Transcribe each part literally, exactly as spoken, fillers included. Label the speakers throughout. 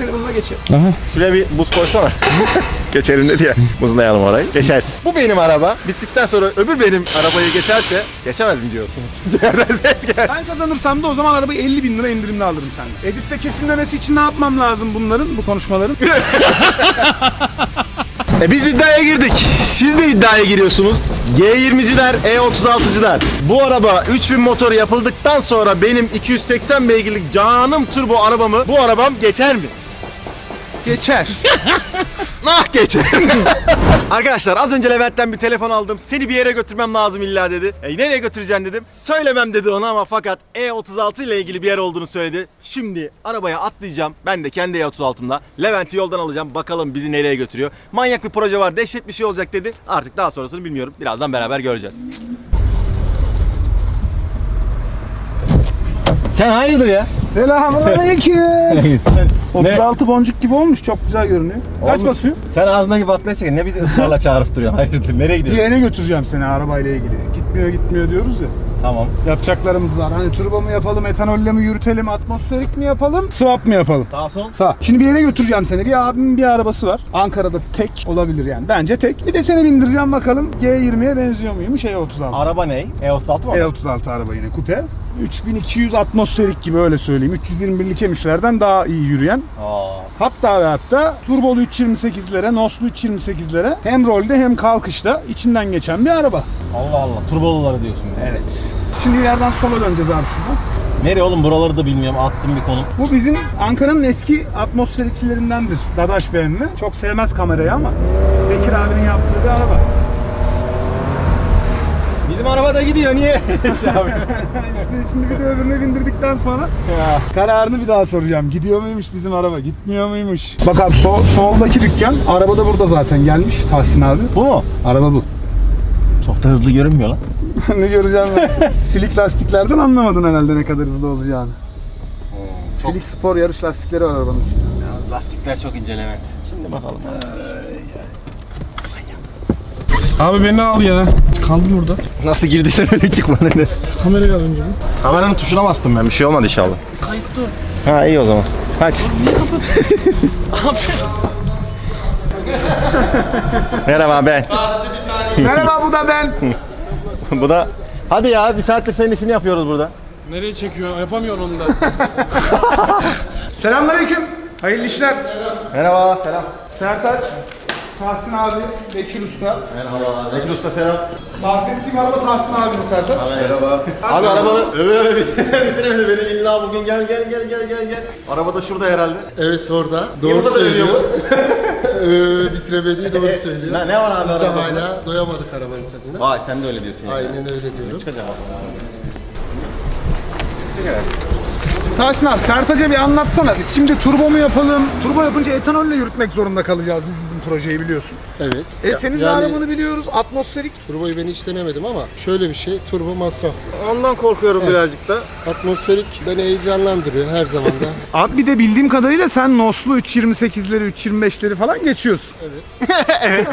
Speaker 1: seni bununla geçerim.
Speaker 2: Aha.
Speaker 3: Şuraya bir buz koysana. Geçerim dedi ya. Buzlayalım orayı. Geçersin. Bu benim araba. Bittikten sonra öbür benim arabayı geçerse geçemez mi diyorsunuz? Ciğerden ses gel.
Speaker 1: Ben kazanırsam da o zaman arabayı elli bin lira indirimli alırım senden. Editte kesilmemesi için ne yapmam lazım bunların, bu konuşmaların?
Speaker 3: E biz iddiaya girdik. Siz de iddiaya giriyorsunuz. G yirmiciler, E otuz altıcılar. Bu araba üç bin motor yapıldıktan sonra benim iki yüz seksen beygirlik canım turbo arabamı bu arabam geçer mi?
Speaker 1: Geçer.
Speaker 3: Ah geçer. Arkadaşlar az önce Levent'ten bir telefon aldım. Seni bir yere götürmem lazım illa dedi. E nereye götüreceksin dedim. Söylemem dedi ona ama fakat E otuz altı ile ilgili bir yer olduğunu söyledi. Şimdi arabaya atlayacağım. Ben de kendi E otuz altımla Levent'i yoldan alacağım. Bakalım bizi nereye götürüyor. Manyak bir proje var. Dehşet bir şey olacak dedi. Artık daha sonrasını bilmiyorum. Birazdan beraber göreceğiz. Sen hayırdır ya?
Speaker 1: Selamünaleyküm. otuz altı boncuk gibi olmuş, çok güzel görünüyor. Kaç
Speaker 3: Olmuş.
Speaker 1: basıyor?
Speaker 3: Sen ağzındaki baklayı çekin. Ne bizi ısrarla çağırıp duruyorsun? Hayırdır? Nereye
Speaker 1: Bir
Speaker 3: gidiyorsun?
Speaker 1: yere götüreceğim seni arabayla ilgili. Gitmiyor gitmiyor diyoruz ya.
Speaker 3: Tamam.
Speaker 1: Yapacaklarımız var. Hani turbo mu yapalım, etanolle mi yürütelim, atmosferik mi yapalım, swap mı yapalım?
Speaker 3: Sağ sol.
Speaker 1: Sağ. Şimdi bir yere götüreceğim seni. Bir abimin bir arabası var. Ankara'da tek olabilir yani. Bence tek. Bir de seni bindireceğim bakalım G yirmiye benziyor muymuş E otuz altı.
Speaker 3: Araba ne? E otuz altı mı?
Speaker 1: E otuz altı araba yine kupe. üç bin iki yüz atmosferik gibi öyle söyleyeyim. üç yüz yirmi birlik M üç'lerden daha iyi yürüyen.
Speaker 3: Aa.
Speaker 1: Hatta ve hatta turbolu üç yirmi sekizlere, noslu üç yirmi sekizlere hem rolde hem kalkışta içinden geçen bir araba.
Speaker 3: Allah Allah. Turboluları diyorsun.
Speaker 1: Evet. Şimdi ileriden sola döneceğiz abi şuradan.
Speaker 3: Nereye oğlum? Buraları da bilmiyorum. Attım bir konum.
Speaker 1: Bu bizim Ankara'nın eski atmosferikçilerindendir. Dadaş B M W. Çok sevmez kamerayı ama Bekir abinin yaptığı bir araba.
Speaker 3: Bizim araba da gidiyor. Niye?
Speaker 1: işte şimdi bir de öbürüne bindirdikten sonra ya, kararını bir daha soracağım. Gidiyor muymuş bizim araba? Gitmiyor muymuş? Bak abi sol, soldaki dükkan. Araba da burada zaten gelmiş Tahsin abi.
Speaker 3: Bu mu?
Speaker 1: Araba bu.
Speaker 3: Çok da hızlı görünmüyor lan.
Speaker 1: Ne göreceğim ben? Silik lastiklerden anlamadın herhalde ne kadar hızlı olacağını.
Speaker 3: Çok...
Speaker 1: Silik spor yarış lastikleri var arabanın üstünde.
Speaker 3: Ya, lastikler çok ince Levent. Şimdi bakalım.
Speaker 2: Abi beni al ya. Kaldım burada.
Speaker 3: Nasıl girdiysen öyle çıkma dedi.
Speaker 2: Kamerayı al önce.
Speaker 3: Kameranın tuşuna bastım ben. Bir şey olmadı inşallah.
Speaker 2: Kayıttı.
Speaker 3: Ha iyi o zaman. Hadi.
Speaker 2: Niye kapattın?
Speaker 3: Merhaba ben.
Speaker 1: Merhaba bu da ben.
Speaker 3: Bu da. Hadi ya bir saattir senin işini yapıyoruz burada.
Speaker 2: Nereye çekiyor? Yapamıyorsun onu da.
Speaker 1: Selamünaleyküm. Hayırlı işler.
Speaker 3: Merhaba selam.
Speaker 1: Sertaç, Tahsin abi, Bekir Usta.
Speaker 3: Merhaba. Bekir Usta selam.
Speaker 1: Bahsettiğim araba Tahsin abinin Sertaç.
Speaker 3: Merhaba. Abi arabanı öve öve bitiremedi beni. İlla bugün gel gel gel gel gel gel. Araba da şurada herhalde.
Speaker 4: Evet orada.
Speaker 3: Niye
Speaker 4: Doğru
Speaker 3: burada da
Speaker 4: söylüyor.
Speaker 3: ölüyor
Speaker 4: ee, bitiremediği doğru söylüyor.
Speaker 3: Ne, ne var abi
Speaker 4: Biz de
Speaker 3: arabada?
Speaker 4: hala doyamadık arabanın tadına.
Speaker 3: Vay sen de öyle diyorsun yani.
Speaker 4: Aynen öyle diyorum.
Speaker 3: Çıkacağım abi. Çık herhalde.
Speaker 1: Tahsin abi Sertaç'a bir anlatsana. Biz şimdi turbo mu yapalım? Turbo yapınca etanolle yürütmek zorunda kalacağız biz bizim projeyi biliyorsun.
Speaker 4: Evet.
Speaker 1: E
Speaker 4: Ya-
Speaker 1: senin de
Speaker 4: yani
Speaker 1: arabanı biliyoruz. Atmosferik.
Speaker 4: turboyu ben hiç denemedim ama şöyle bir şey, turbo masraflı.
Speaker 3: Ondan korkuyorum
Speaker 4: Evet.
Speaker 3: birazcık da.
Speaker 4: Atmosferik beni heyecanlandırıyor her zaman da.
Speaker 1: Abi bir de bildiğim kadarıyla sen noslu üç yirmi sekizleri, üç yirmi beşleri falan geçiyorsun.
Speaker 4: Evet.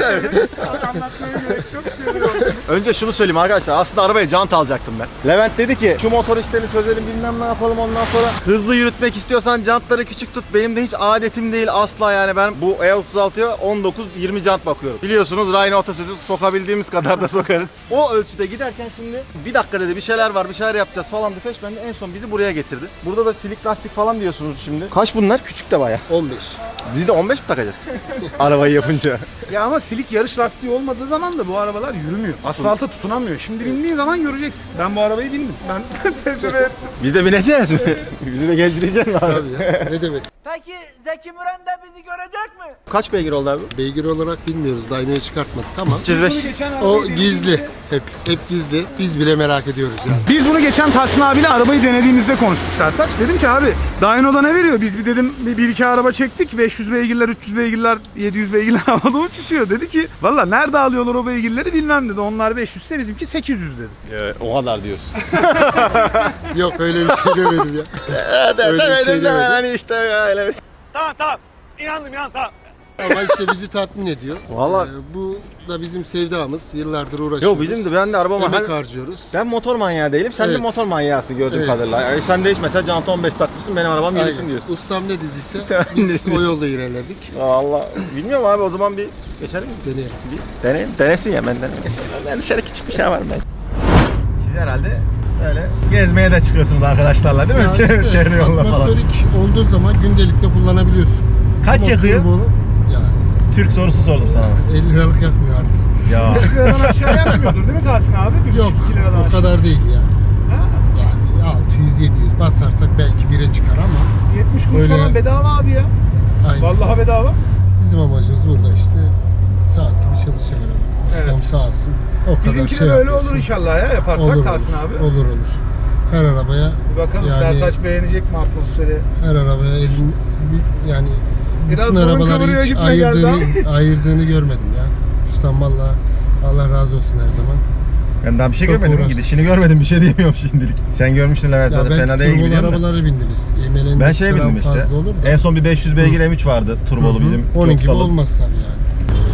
Speaker 3: Önce şunu söyleyeyim arkadaşlar. Aslında arabaya jant alacaktım ben. Levent dedi ki şu motor işlerini çözelim bilmem ne yapalım ondan sonra hızlı yürütmek istiyorsan jantları küçük tut. Benim de hiç adetim değil asla yani ben bu E otuz altıya on dokuz yirmi jant bakıyorum. Biliyorsunuz Rhino atasözü sokabildiğimiz kadar da sokarız. O ölçüde giderken şimdi bir dakika dedi bir şeyler var bir şeyler yapacağız falan bir peş ben de en son bizi buraya getirdi. Burada da silik lastik falan diyorsunuz şimdi. Kaç bunlar? Küçük de baya.
Speaker 4: on beş.
Speaker 3: Biz de on beş mi takacağız? Arabayı yapınca.
Speaker 1: Ya ama silik yarış lastiği olmadığı zaman da bu arabalar yürümüyor. Asfalta tutunamıyor. Şimdi bindiğin zaman göreceksin. Ben bu arabayı bindim. Ben tecrübe ettim.
Speaker 3: Biz de bineceğiz mi? Bizi de gezdirecek mi abi?
Speaker 4: Tabii ya. Ne demek?
Speaker 5: Peki Zeki Müren de bizi görecek mi?
Speaker 3: Kaç beygir oldu abi?
Speaker 4: Beygir olarak bilmiyoruz. Dyno'ya çıkartmadık ama
Speaker 3: üç yüz beş.
Speaker 1: Geçen
Speaker 4: o
Speaker 1: arabayı
Speaker 4: gizli.
Speaker 1: denediğimizde-
Speaker 4: Hep hep gizli. Biz bile merak ediyoruz yani.
Speaker 1: Biz bunu geçen Tahsin abiyle arabayı denediğimizde konuştuk Sertaç. Dedim ki abi Dyno'da ne veriyor? Biz bir dedim bir, bir iki araba çektik. beş yüz beygirler, üç yüz beygirler, yedi yüz beygirler havada uçuşuyor. Dedi ki valla nerede alıyorlar o beygirleri bilmem dedi. Onlar beş yüz ise bizimki sekiz yüz dedi.
Speaker 3: Evet, o kadar diyorsun.
Speaker 4: Yok öyle bir şey demedim ya.
Speaker 3: de,
Speaker 4: Öyle bir şey
Speaker 3: demedim de ben
Speaker 4: demedim.
Speaker 3: hani işte öyle bir...
Speaker 5: Tamam tamam. İnandım inan tamam.
Speaker 4: Ama işte bizi tatmin ediyor.
Speaker 3: Vallahi-
Speaker 4: Ee, bu da bizim sevdamız. Yıllardır uğraşıyoruz.
Speaker 3: Yok bizim de ben de arabama
Speaker 4: Emek
Speaker 3: her...
Speaker 4: harcıyoruz.
Speaker 3: Ben motor manyağı değilim. Sen de
Speaker 4: Evet.
Speaker 3: motor manyağısın gördüğüm
Speaker 4: Evet.
Speaker 3: kadarıyla. Yani sen de hiç mesela Canta on beş takmışsın, benim arabam yürüsün
Speaker 4: Aynen.
Speaker 3: diyorsun.
Speaker 4: Ustam ne dediyse
Speaker 3: Tahmin
Speaker 4: biz o
Speaker 3: ediyorsun.
Speaker 4: yolda ilerledik.
Speaker 3: Allah. Bilmiyorum abi, o zaman bir geçelim mi?
Speaker 4: Deneyelim.
Speaker 3: Bir deneyim. Denesin ya, ben deneyim. Ben dışarı küçük bir şey var ben. Siz herhalde öyle gezmeye de çıkıyorsunuz arkadaşlarla değil mi?
Speaker 4: Ya
Speaker 3: Çevre,
Speaker 4: işte
Speaker 3: çevre yolda falan.
Speaker 4: atmosferik olduğu zaman gündelikte kullanabiliyorsun.
Speaker 3: Kaç
Speaker 4: Ama
Speaker 3: yakıyor?
Speaker 4: turbolu, ya
Speaker 3: Türk sorusu sordum sana.
Speaker 4: elli liralık yakmıyor artık.
Speaker 3: Ya.
Speaker 1: Liradan aşağı yapmıyordur değil mi Tahsin abi? Bir
Speaker 4: Yok
Speaker 1: buçuk, iki liradan
Speaker 4: o
Speaker 1: aşağı.
Speaker 4: kadar değil ya.
Speaker 1: Ha?
Speaker 4: Yani altı yüz yedi yüz basarsak belki bire çıkar ama
Speaker 1: yetmiş kuruş
Speaker 4: Öyle-
Speaker 1: falan bedava abi ya.
Speaker 4: aynen.
Speaker 1: Vallahi bedava.
Speaker 4: Bizim amacımız burada işte saat gibi çalışacak araba.
Speaker 1: Evet.
Speaker 4: Ustam sağ olsun. O kadar
Speaker 1: Bizimki
Speaker 4: şey
Speaker 1: de böyle
Speaker 4: yapıyorsun.
Speaker 1: olur inşallah ya yaparsak
Speaker 4: Olur
Speaker 1: Tahsin
Speaker 4: olur.
Speaker 1: abi.
Speaker 4: Olur olur. Her arabaya
Speaker 1: Bir bakalım
Speaker 4: Yani-
Speaker 1: Sertaç beğenecek mi atmosferi?
Speaker 4: her arabaya elin bir- yani
Speaker 1: Biraz
Speaker 4: bütün
Speaker 1: burun
Speaker 4: arabaları
Speaker 1: kıvırıyor
Speaker 4: hiç
Speaker 1: gibime
Speaker 4: ayırdığını, ayırdığını görmedim ya. Ustam valla Allah razı olsun her zaman.
Speaker 3: Ben daha bir şey
Speaker 4: Çok
Speaker 3: görmedim.
Speaker 4: uğraştım.
Speaker 3: Gidişini görmedim. Bir şey diyemiyorum şimdilik. Sen görmüştün Levent
Speaker 4: Ya
Speaker 3: zaten,
Speaker 4: belki
Speaker 3: fena değil
Speaker 4: turbolu
Speaker 3: biliyorum da.
Speaker 4: arabaları bindiniz. Emel'in
Speaker 3: Ben şey bindim işte.
Speaker 4: fazla olur da.
Speaker 3: En son bir beş yüz beygir M üç vardı turbolu
Speaker 4: Hı hı.
Speaker 3: bizim.
Speaker 4: Onun
Speaker 3: Çok
Speaker 4: gibi
Speaker 3: salın.
Speaker 4: olmaz tabii yani.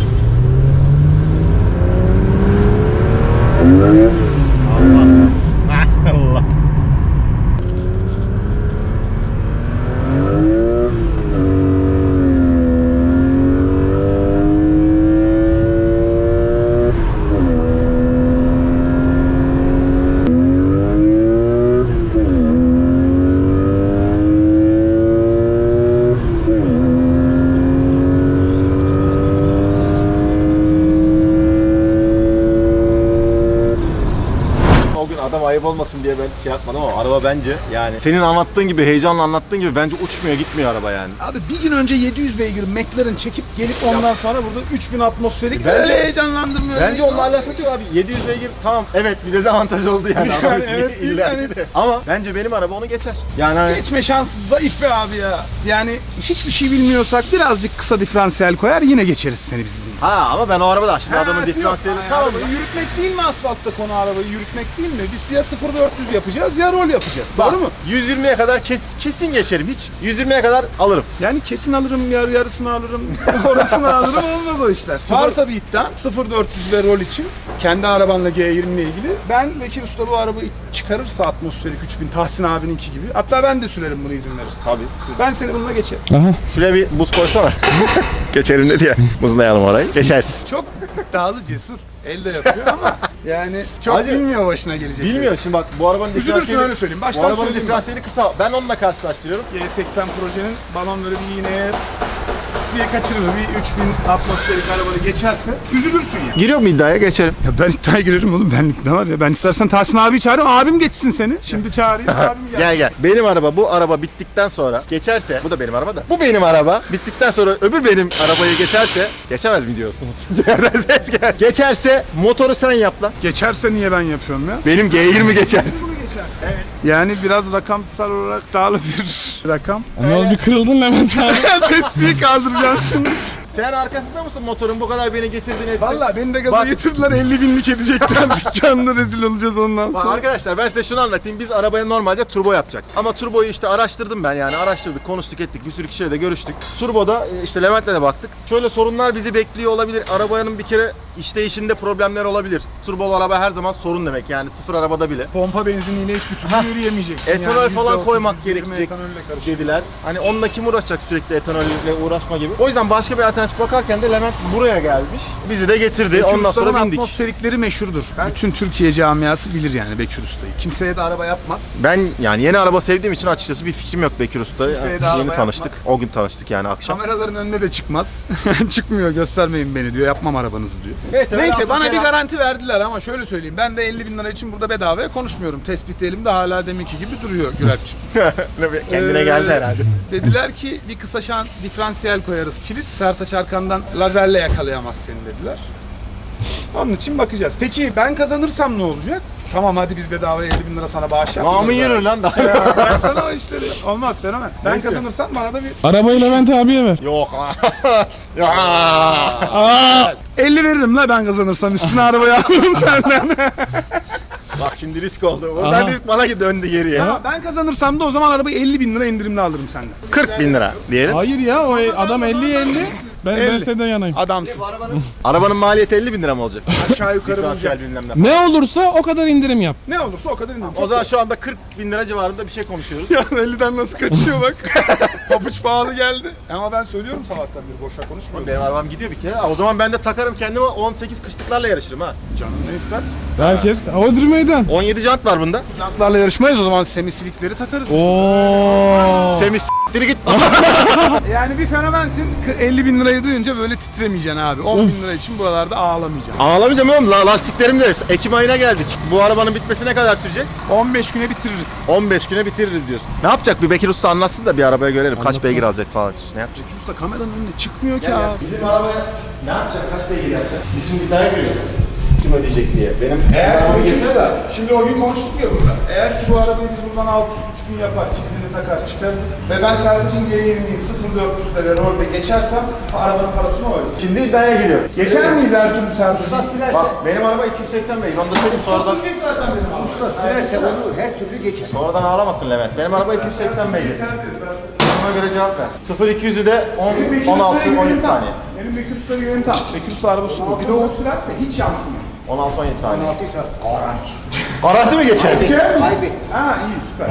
Speaker 3: Allah. Allah. O gün adam ayıp olmasın diye ben şey yapmadım ama araba bence yani senin anlattığın gibi, heyecanla anlattığın gibi bence uçmuyor, gitmiyor araba yani.
Speaker 1: Abi bir gün önce yedi yüz beygir McLaren çekip gelip ondan sonra burada üç bin atmosferik
Speaker 3: Bence-
Speaker 1: öyle heyecanlandırmıyor.
Speaker 3: Bence onunla alakası yok abi. yedi yüz beygir tamam, evet bir dezavantaj oldu yani.
Speaker 1: Yani
Speaker 3: Adam
Speaker 1: evet,
Speaker 3: illa
Speaker 1: yani.
Speaker 3: ki de. Ama bence benim araba onu geçer. Yani hani
Speaker 1: Geçme şansı zayıf be abi ya. Yani hiçbir şey bilmiyorsak birazcık kısa diferansiyel koyar yine geçeriz seni biz bunu.
Speaker 3: ha ama ben o arabada şimdi adamın
Speaker 1: Ha,
Speaker 3: diferansiyeli
Speaker 1: yok.
Speaker 3: tamam.
Speaker 1: Arabayı yürütmek değil mi asfaltta konu arabayı yürütmek değil mi? Biz ya sıfır dört yüz yapacağız ya rol yapacağız.
Speaker 3: Bak,
Speaker 1: Doğru mu?
Speaker 3: yüz yirmiye kadar kes, kesin geçerim hiç. yüz yirmiye kadar alırım.
Speaker 1: Yani kesin alırım, yarı yarısını alırım, orasını alırım, olmaz o işler. Varsa bir iddia sıfır dört yüz ve rol için kendi arabanla G yirmi ile ilgili ben Bekir Usta bu arabayı çıkarırsa atmosferik üç bin Tahsin abininki gibi, hatta ben de sürerim bunu izin verirsin.
Speaker 3: Tabii.
Speaker 1: Ben seni bununla geçerim.
Speaker 2: Aha.
Speaker 3: Şuraya bir buz koysana. Geçerim dedi ya. Buzlayalım orayı. Geçersin.
Speaker 1: Çok iddialı, cesur. Elde yapıyor ama yani çok
Speaker 3: Hacı,
Speaker 1: bilmiyor başına gelecek.
Speaker 3: Bilmiyorum şimdi bak bu arabanın
Speaker 1: Üzülürsün
Speaker 3: diferansiyeli.
Speaker 1: öyle söyleyeyim.
Speaker 3: Bu
Speaker 1: Baştan
Speaker 3: arabanın
Speaker 1: söyleyeyim.
Speaker 3: diferansiyeli kısa. Ben onunla karşılaştırıyorum.
Speaker 1: G seksen projenin balon böyle bir iğneye diye kaçırır. Bir üç bin atmosferik arabayı geçerse üzülürsün ya.
Speaker 3: Giriyor mu iddiaya? Geçerim.
Speaker 1: Ya ben iddiaya girerim oğlum, benlik ne var ya. Ben istersen Tahsin abi çağırayım, abim geçsin seni. Şimdi çağırayım, abim gel.
Speaker 3: Gel gel. Benim araba bu araba bittikten sonra geçerse, bu da benim araba da. Bu benim araba bittikten sonra öbür benim arabayı geçerse, geçemez mi diyorsunuz? Ciğerden ses gel. Geçerse motoru sen yap lan.
Speaker 1: Geçerse niye ben yapıyorum ya?
Speaker 3: Benim G yirmi geçersin.
Speaker 1: Bunu geçerse. Evet. Yani biraz rakamsal olarak dağlı bir rakam.
Speaker 2: Ne oldu, bir kırıldın Levent abi.
Speaker 1: Tespihi kaldıracağım şimdi.
Speaker 3: Sen arkasında mısın motorun bu kadar beni getirdin ettin?
Speaker 1: Valla beni de gaza
Speaker 3: Bak-
Speaker 1: getirdiler, elli binlik edecekler. Dükkanda rezil olacağız ondan
Speaker 3: Bak
Speaker 1: sonra.
Speaker 3: arkadaşlar ben size şunu anlatayım. Biz arabaya normalde turbo yapacak. Ama turboyu işte araştırdım ben yani araştırdık, konuştuk ettik. Bir sürü kişiyle de görüştük. Turboda e, işte Levent'le de baktık. Şöyle sorunlar bizi bekliyor olabilir. Arabanın bir kere işleyişinde problemler olabilir. Turbolu araba her zaman sorun demek yani sıfır arabada bile.
Speaker 1: Pompa benziniyle hiçbir türlü yürüyemeyeceksin.
Speaker 3: Etanol
Speaker 1: Yani
Speaker 3: falan
Speaker 1: yüzde otuz,
Speaker 3: koymak
Speaker 1: yüzde yirmi
Speaker 3: gerekecek
Speaker 1: etanolle karışıyor.
Speaker 3: dediler. Hani onunla kim uğraşacak sürekli etanolle uğraşma gibi. O yüzden başka bir alternatif bakarken de Levent buraya gelmiş. Bizi de getirdi.
Speaker 1: Bekir
Speaker 3: Ondan
Speaker 1: Usta'nın
Speaker 3: sonra bindik.
Speaker 1: atmosferikleri meşhurdur.
Speaker 3: Ben-
Speaker 1: Bütün Türkiye camiası bilir yani Bekir Usta'yı. Kimseye de araba yapmaz.
Speaker 3: Ben yani yeni araba sevdiğim için açıkçası bir fikrim yok Bekir Usta.
Speaker 1: Kimseye
Speaker 3: Yani
Speaker 1: de araba
Speaker 3: yeni tanıştık.
Speaker 1: yapmaz.
Speaker 3: O gün tanıştık yani akşam.
Speaker 1: Kameraların önüne de çıkmaz. Çıkmıyor, göstermeyin beni diyor. Yapmam arabanızı diyor.
Speaker 3: Neyse,
Speaker 1: Neyse
Speaker 3: velhasıl
Speaker 1: bana bir
Speaker 3: kelam-
Speaker 1: garanti verdiler ama şöyle söyleyeyim. Ben de elli bin lira için burada bedavaya konuşmuyorum. Tespit elimde hala deminki gibi duruyor Güralp'ciğim.
Speaker 3: Kendine
Speaker 1: Ee,
Speaker 3: geldi herhalde.
Speaker 1: Dediler ki bir kısa şan diferansiyel koyarız kilit. Sertaç arkandan lazerle yakalayamaz seni dediler. Onun için bakacağız. Peki ben kazanırsam ne olacak? Tamam hadi biz bedavaya elli bin lira sana bağış yapmıyoruz.
Speaker 3: Namın yürür
Speaker 1: abi.
Speaker 3: lan daha.
Speaker 1: Ya, bıraksana o işleri. Olmaz fenomen. Ben
Speaker 3: Neyse.
Speaker 1: kazanırsam bana da bir
Speaker 2: Arabayı Levent abiye ver.
Speaker 3: Yok. Ya.
Speaker 2: Aa!
Speaker 1: elli veririm la ben kazanırsam. Üstüne arabayı alırım senden.
Speaker 3: Bak şimdi risk oldu. Buradan
Speaker 2: Aha.
Speaker 3: risk bana döndü geriye.
Speaker 1: Ama ben kazanırsam da o zaman arabayı elli bin lira indirimli alırım senden.
Speaker 3: kırk bin lira diyelim.
Speaker 2: Hayır ya, o adam elli elli. Ben, ben
Speaker 1: elli.
Speaker 2: senden yanayım.
Speaker 1: Adamsın.
Speaker 3: Arabanın, arabanın maliyeti elli bin lira mı olacak?
Speaker 1: Aşağı yukarı
Speaker 3: Diferansiyel
Speaker 1: bulacak.
Speaker 3: bilmem ne.
Speaker 2: Ne olursa o kadar indirim yap.
Speaker 1: Ne olursa o kadar indirim.
Speaker 3: O zaman şu anda kırk bin lira civarında bir şey konuşuyoruz.
Speaker 1: Ya elliden nasıl kaçıyor bak. Papuç pahalı geldi. Ama ben söylüyorum sabahtan beri boşa konuşmuyorum.
Speaker 3: Benim arabam gidiyor bir kere. O zaman ben de takarım kendime on sekiz kışlıklarla yarışırım ha.
Speaker 1: Canım ne istersin?
Speaker 2: Herkes Hodri meydan.
Speaker 3: on yedi jant var bunda.
Speaker 1: Jantlarla yarışmayız o zaman semisilikleri takarız.
Speaker 2: Oo.
Speaker 3: Semi s**tiri git.
Speaker 1: Yani bir fenomensin. elli bin lirayı duyunca böyle titremeyeceksin abi. on bin lira için buralarda ağlamayacaksın.
Speaker 3: Ağlamayacağım oğlum. La lastiklerim de Ekim ayına geldik. Bu arabanın bitmesi ne kadar sürecek?
Speaker 1: on beş güne bitiririz.
Speaker 3: on beş güne bitiririz diyorsun. Ne yapacak bir Bekir Usta anlatsın da bir arabaya görelim. Kaç beygir alacak falan. Ne yapacak?
Speaker 1: Usta kameranın önüne çıkmıyor ki abi.
Speaker 3: Bizim arabaya ne yapacak? Kaç beygir yapacak? Biz şimdi iddiaya giriyoruz. Kim ödeyecek diye. Benim
Speaker 1: Eğer
Speaker 3: arabam
Speaker 1: ki
Speaker 3: geçse
Speaker 1: de, şimdi o gün konuştuk ya burada. Eğer ki bu arabayı biz buradan altı yüz üç bin yapar, kilidini takar, çıkarırız. Ve ben Sertaç'ın G yirmiyi sıfır dört yüzlere rolde geçersem arabanın parasını o ödeyecek.
Speaker 3: Şimdi iddiaya giriyor.
Speaker 1: Geçer miyiz her türlü Sertaç'ı?
Speaker 3: Bak benim araba iki yüz seksen beygir. Onu da söyleyeyim sonradan.
Speaker 1: Sıfır zaten benim arabam.
Speaker 6: Sürerse onu her türlü geçer.
Speaker 3: Sonradan ağlamasın Levent. Benim araba iki yüz seksen beygir. Ona göre cevap ver. sıfır iki yüzü de on altı on yedi saniye.
Speaker 1: Benim Bekir Usta güvenim tam. Bekir Usta arabası bu. Bir de o sürerse hiç yansımıyor.
Speaker 3: on altı on yedi saniye.
Speaker 6: Altıysa garanti.
Speaker 3: Garanti mi geçer?
Speaker 6: Kaybet.
Speaker 1: Ha iyi süper.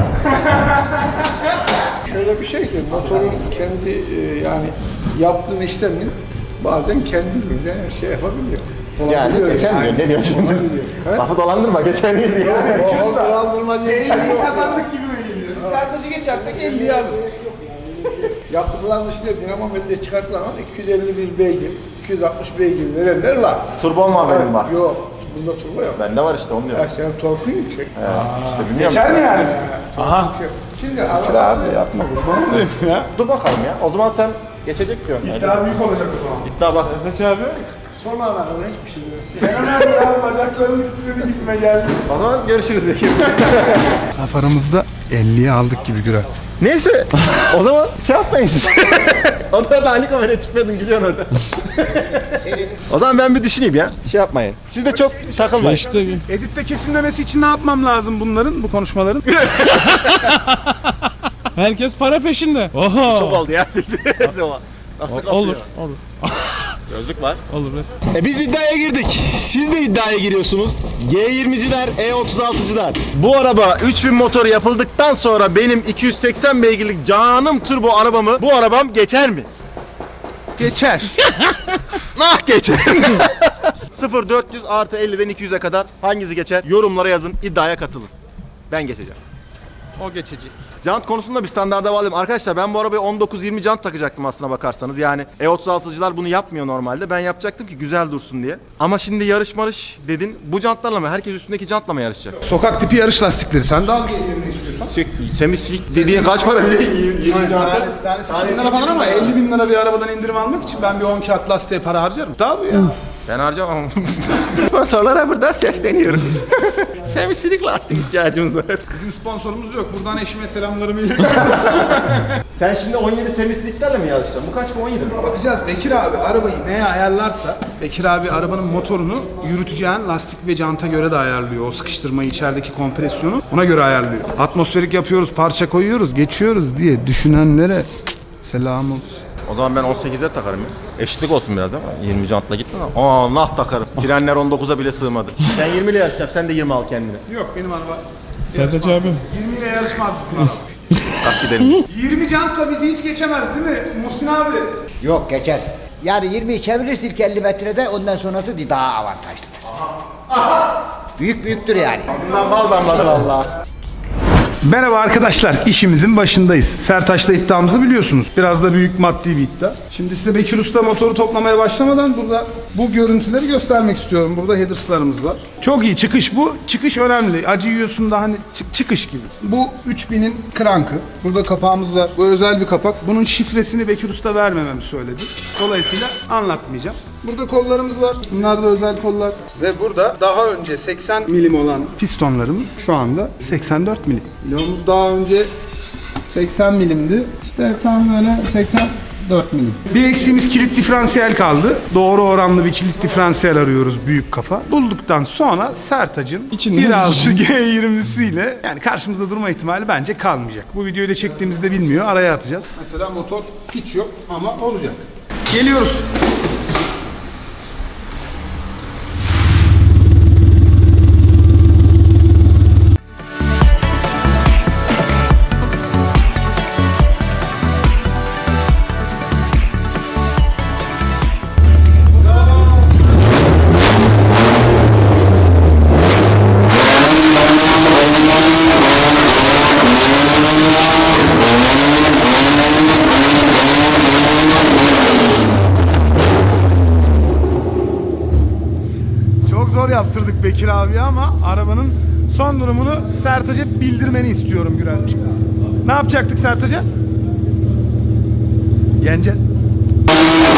Speaker 7: Şöyle bir şey ki motorun kendi e, yani yaptığın işlemin bazen kendiliğinden her şey yapabiliyor.
Speaker 3: Yani
Speaker 7: Olabiliyor
Speaker 3: geçer mi?
Speaker 7: yani.
Speaker 3: Ne diyorsun?
Speaker 7: Olabiliyor. He?
Speaker 3: Lafı dolandırma geçer miyiz?
Speaker 7: O dolandırma diye bir şey
Speaker 1: elliyi
Speaker 7: yok.
Speaker 1: kazandık gibi mi geliyor? Sertaç'ı geçersek elliyi alırız.
Speaker 7: Yapılan işte dinamometre çıkartılan iki yüz elli bir beygir, iki yüz altmış beygir verenler var.
Speaker 3: Turbom var benim var.
Speaker 7: Yok. Bunda turbo yok.
Speaker 3: Bende var işte onu
Speaker 7: Ya
Speaker 3: diyorum.
Speaker 7: senin torkun yüksek.
Speaker 3: He, işte bilmiyorum.
Speaker 1: Geçer mi yani?
Speaker 2: Aha.
Speaker 7: Şimdi araba
Speaker 1: Abi yapma kurban olayım ya.
Speaker 3: Dur bakalım ya. O zaman sen geçecek diyorsun.
Speaker 1: İddia büyük olacak o zaman.
Speaker 3: İddia bak.
Speaker 2: Kaç abi?
Speaker 7: son ana kadar hiçbir şey demezsin.
Speaker 1: Fenomen biraz bacaklarım üstüne gitme geldi.
Speaker 3: O zaman görüşürüz Bekir.
Speaker 1: Laf aramızda elliyi aldık gibi Güray.
Speaker 3: Neyse. O zaman şey yapmayın siz. O da da hani kameraya çıkmıyordun gülüyorsun orada. O zaman ben bir düşüneyim ya. Şey yapmayın. Siz de çok takılmayın.
Speaker 2: İşte
Speaker 1: Editte kesilmemesi için ne yapmam lazım bunların, bu konuşmaların?
Speaker 2: herkes para peşinde. Oho.
Speaker 3: Çok oldu ya. Nasıl kapıyor?
Speaker 2: Olur, olur.
Speaker 3: Gözlük var.
Speaker 2: Olur be.
Speaker 3: E biz iddiaya girdik. Siz de iddiaya giriyorsunuz. G yirmiciler, E otuz altıcılar. Bu araba üç bin motor yapıldıktan sonra benim iki yüz seksen beygirlik canım turbo arabamı bu arabam geçer mi?
Speaker 1: Geçer.
Speaker 3: Nah geçer. sıfır dört yüz artı elliden iki yüze kadar hangisi geçer? Yorumlara yazın, iddiaya katılın. Ben geçeceğim.
Speaker 1: O geçecek.
Speaker 3: Jant konusunda bir standarda varlıyım. Arkadaşlar ben bu arabaya on dokuz yirmi jant takacaktım aslına bakarsanız. Yani E otuz altıcılar bunu yapmıyor normalde. Ben yapacaktım ki güzel dursun diye. Ama şimdi yarış marış dedin. Bu jantlarla mı? Herkes üstündeki jantla mı yarışacak?
Speaker 1: Sokak tipi yarış lastikleri. Sen de al gelirini istiyorsan.
Speaker 3: Semislik dediğin kaç para bile? yirmi jantı.
Speaker 1: Tanesi, tanesi iki bin lira falan ama elli bin lira bir arabadan indirim almak için ben bir on kağıt lastiğe para harcarım. Tabii ya.
Speaker 3: Ben harcamam. Sponsorlara burada sesleniyorum. Semislik lastik ihtiyacımız var.
Speaker 1: Bizim sponsorumuz yok. Buradan eşime selamlarımı iletiyorum.
Speaker 3: Sen şimdi on yedi semisliklerle mi yarışacaksın? Bu kaç bu on yedi mi?
Speaker 1: Bakacağız. Bekir abi arabayı neye ayarlarsa, Bekir abi arabanın motorunu yürüteceğin lastik ve janta göre de ayarlıyor. O sıkıştırmayı, içerideki kompresyonu ona göre ayarlıyor. Atmosferik yapıyoruz, parça koyuyoruz, geçiyoruz diye düşünenlere selam olsun.
Speaker 3: O zaman ben on sekizler takarım ya. Eşitlik olsun biraz ama yirmi jantla gitme ama. Aa nah takarım. Frenler on dokuza bile sığmadı. Ben yirmi ile yarışacağım. Sen de yirmi al kendine.
Speaker 1: Yok benim araba
Speaker 2: Sertaç abi.
Speaker 1: yirmi ile yarışmaz bizim araba.
Speaker 3: Kalk gidelim biz.
Speaker 1: yirmi jantla bizi hiç geçemez değil mi Muhsin abi?
Speaker 6: Yok geçer. Yani yirmiyi çevirirsin ilk elli metrede ondan sonrası daha avantajlıdır. Büyük büyüktür yani.
Speaker 3: Ağzından bal damladı valla.
Speaker 1: Merhaba arkadaşlar, işimizin başındayız. Sertaç'la iddiamızı biliyorsunuz. Biraz da büyük maddi bir iddia. Şimdi size Bekir Usta motoru toplamaya başlamadan burada bu görüntüleri göstermek istiyorum. Burada headers'larımız var. Çok iyi çıkış bu. Çıkış önemli. Acı yiyorsun da hani çık- çıkış gibi. Bu üç binin krankı. Burada kapağımız var. Bu özel bir kapak. Bunun şifresini Bekir Usta vermememi söyledi. Dolayısıyla anlatmayacağım. Burada kollarımız var. Bunlar da özel kollar. Ve burada daha önce seksen milim olan pistonlarımız şu anda seksen dört milim. Bloğumuz daha önce seksen milimdi. İşte tam böyle seksen dört milim. Bir eksiğimiz kilit diferansiyel kaldı. Doğru oranlı bir kilit diferansiyel arıyoruz büyük kafa. Bulduktan sonra Sertaç'ın
Speaker 2: İçinden
Speaker 1: bir altı G yirmisiyle yani karşımızda durma ihtimali bence kalmayacak. Bu videoyu da çektiğimizde bilmiyor. Araya atacağız. Mesela motor hiç yok ama olacak. Geliyoruz. Çok zor yaptırdık Bekir abi ama arabanın son durumunu Sertaç'a bildirmeni istiyorum Gürelciğim. Ne yapacaktık Sertaç'a? Yeneceğiz.